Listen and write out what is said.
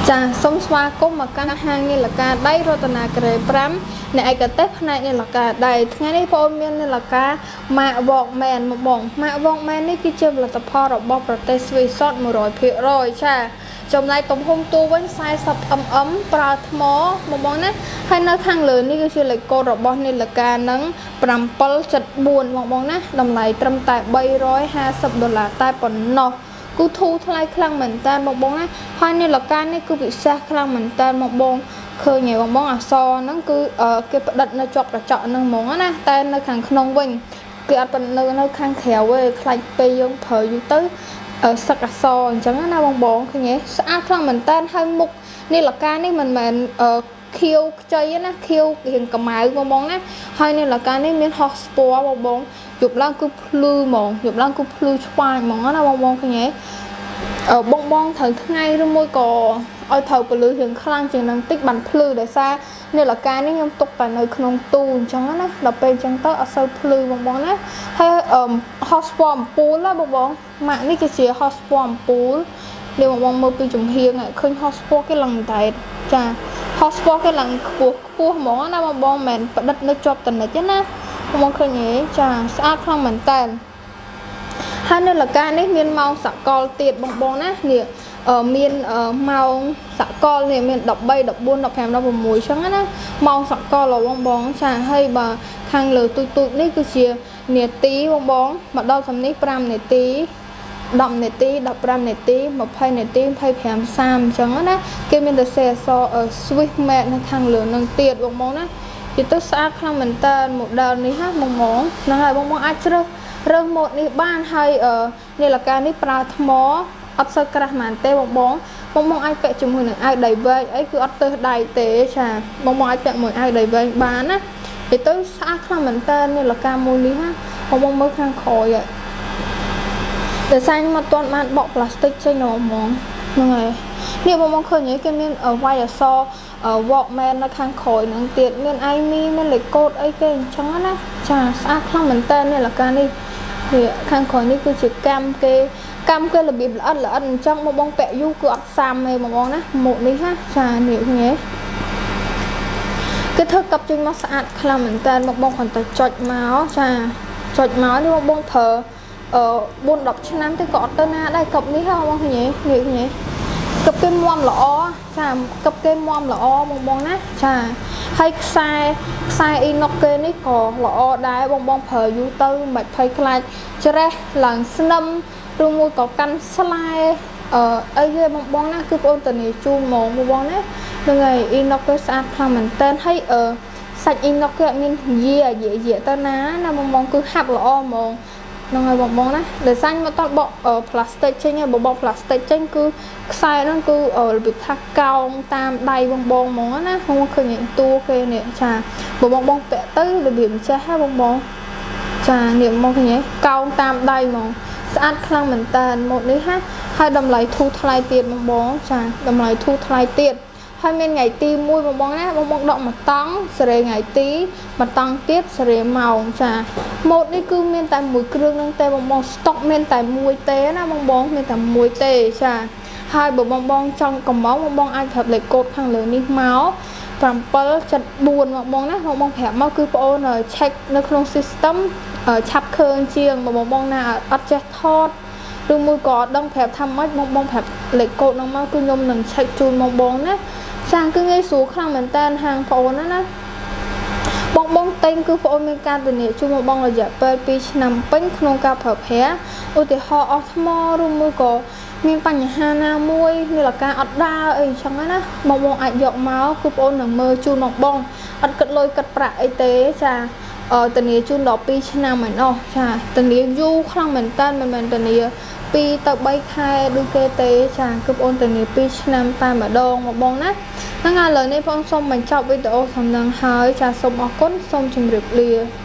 ចាសូមស្វាគមន៍មកកាន់ហាងនាឡិកាដៃរតនាក្រេ5អ្នកឯកទេសផ្នែកនាឡិកាដៃថ្ងៃនេះបងមាននាឡិកា Mac Walkman មកបង Mac Walkman នេះគឺជាផលិតផលរបស់ប្រទេសស្វីសត 100% ចាចំណែកទំហំទូវិញ 40mm ប្រើថ្មមកបងណាហើយនៅខាងលើនេះគឺជាលេខកូដរបស់នាឡិកានឹង 774 មកបងណាតម្លៃត្រឹមតែ $350 តែប៉ុណ្ណោះគឺធូរថ្លៃខ្លាំងមែនតើបងណាហើយនាឡិកានេះគឺពិសេសខ្លាំងមែនតើបងឃើញហើយបងអក្សរហ្នឹងគឺគេផ្ដិតនៅជាប់កញ្ចក់ហ្នឹងហ្មងណាតែនៅខាងក្នុងវិញគេអត់នៅខាងក្រៅទេខ្លាច់ពេលយើងប្រើយូរទៅសឹកអក្សរអញ្ចឹងណាបងឃើញទេស្អាតខ្លាំងមែនតើហើយមុខនាឡិកានេះមិនមែនខៀវខ្ចីណាខៀវរៀងកម្ៅបងណាហើយនាឡិកានេះមានហោះស្ពណ៌បងយប់ឡើងគឺភ្លឺហ្មងយប់ឡើងគឺភ្លឺឆ្វាយហ្មងណាបងឃើញទេបងត្រូវថ្ងៃឬមួយក៏ឲ្យត្រូវពលឺរៀងខ្លាំងជាងនឹងតិចបានភ្លឺដោយសារនាឡិកានេះខ្ញុំទុកតែនៅក្នុងទូអញ្ចឹងណាដល់ពេលអញ្ចឹងទៅអត់សូវភ្លឺបងណាហើយហោះស្ពណ៌អំពូលណាបងម៉ាក់នេះគឺជាហោះស្ពណ៌អំពូលនេះបងមើលពីចំហៀងឃើញហោះស្ពណ៌គេឡើងតែចាហោះស្ពណ៌គេឡើងខ្ពស់ហ្មងណាបងមិនមែនផ្ដិតនៅជាប់តនិចទេណាបងឃើញទេចាស្អាតខ្លាំងមែនតើហើយនាឡិកានេះមានម៉ោងសកលទៀតបងណានេះមានម៉ោងសកលនេះមាន13 14 15 16ចឹងណាម៉ោងសកលបងចាហើយបើខាងលើទូចនេះគឺជានាទីបងមកដល់សំនេះ5នាទី10នាទី15នាទី20នាទី25 30អញ្ចឹងណាគេមានតែសេអស Swiss Made នៅខាងលើនឹងទៀតបងណាវាទៅស្អាតខ្លាំងមែនតើ model នេះណាបងហ្នឹងហើយបងអាចជ្រើសរើសម៉ូតនេះបានហើយនាឡិកានេះប្រើថ្មអត់សូវក្រាស់មែនទេបងអាចពាក់ជាមួយនឹងអាវដៃវែងអីគឺអត់ទៅដៃទេចាបងអាចពាក់មួយអាវដៃវែងបានណាវាទៅស្អាតខ្លាំងមែនតើនាឡិកាមួយនេះណាបងមើលខាងក្រោយតែសាញ់មកទាន់បានបកផ្លាស្ទិកចេញហ្មងហ្នឹងហើយនេះបងឃើញគេមានវាយអក្សរ Walkman នៅខាងក្រោយហ្នឹងទៀតមានឯនេះមានលេខកូដអីគេអញ្ចឹងណាចាស្អាតខ្លាំងមែនតើនាឡិកានេះវាខាងក្រោយនេះគឺជាកម្មគេរបៀបល្អិតអញ្ចឹងបងពាក់យូរគឺអត់សាំទេបងណាម៉ូតនេះណាចានេះឃើញទេគេធ្វើកັບចេញមកស្អាតខ្លាំងមែនតើបងគ្រាន់តែចុចមកចាចុចមកនេះបងប្រើ4-10 ឆ្នាំទៅក៏អត់ទៅណាដែរកັບនេះហ៎បងឃើញទេនេះឃើញទេកັបគេមាំល្អចាកັបគេមាំល្អបងណាចាហើយខ្សែអ៊ីណុកគេនេះក៏ល្អដែរបងប្រើយូរទៅមិនភ័យខ្លាចច្រេះឡើងស្នឹមឬមួយក៏កាន់ស្លែអីទេបងណាគឺបងតានីជូនហ្មងបងណាហ្នឹងហើយអ៊ីណុកគេស្អាតខ្លាំងមែនតើហើយសាច់អ៊ីណុកគេអត់មានយាទៅណាបងគឺហាប់ល្អហ្មងហ្នឹងហើយបងណាដែលសាញ់មកតបកផ្លាស្ទិកចេញហើយបកផ្លាស្ទិកចេញគឺខ្សែហ្នឹងគឺរបៀបថាកោងតាមដៃបងហ្មងណាបងឃើញតួគេនេះចាបងពាក់ទៅរបៀបចេះហ៎បងចានេះមកឃើញទេកោងតាមដៃហ្មងស្អាតខ្លាំងមែនតើម៉ូតនេះហ่ะហើយតម្លៃធូរថ្លៃទៀតបងចាតម្លៃធូរថ្លៃទៀតហើយមានថ្ងៃទី1បងណាបងដកមួយតង់សេរីថ្ងៃទីមួយតង់ទៀតសេរីម៉ោងចាម៉ូតនេះគឺមានតែមួយគ្រឿងនឹងទេបងស្តុកមានតែមួយទេណាបងមានតែមួយទេចាហើយបើបងចង់កំងបងអាចប្រាប់លេខកូដខាងលើនេះមក774បងណាបងប្រាប់មកគឺបងអូន check នៅក្នុង system ឆាប់ឃើញជាងបងណាអត់ចេះថតឬមួយក៏អត់ដឹងប្រាប់ថាម៉េចបងប្រាប់លេខកូដនោះមកគឺខ្ញុំនឹង check ជូនបងណាចាគឺងាយស្រួលខ្លាំងមែនតើហាងបងអូនណាបងតែងគឺបងអូនមានការធានាជូនបងរយៈពេល2ឆ្នាំពេញក្នុងការប្រើប្រាស់ឧទាហរណ៍អស់ថ្មឬមួយក៏មានបញ្ហាណាមួយនាឡិកាអត់ដើរអីចឹងណាបងអាចយកមកគឺបងអូននឹងមើលជូនបងអត់គិតលុយគិតប្រាក់អីទេចាធានាជូនដល់2ឆ្នាំឯណោះចាធានាយូរខ្លាំងមែនតើមិនមែនធានា2ទៅ3ខែដូចគេទេចាគឺបងអូនធានា2ឆ្នាំតែម្ដងបងណាហ្នឹងឥឡូវនេះបងសូមបញ្ចប់វីដេអូសំណងហើយចាសូមអរគុណសូមជម្រាបលា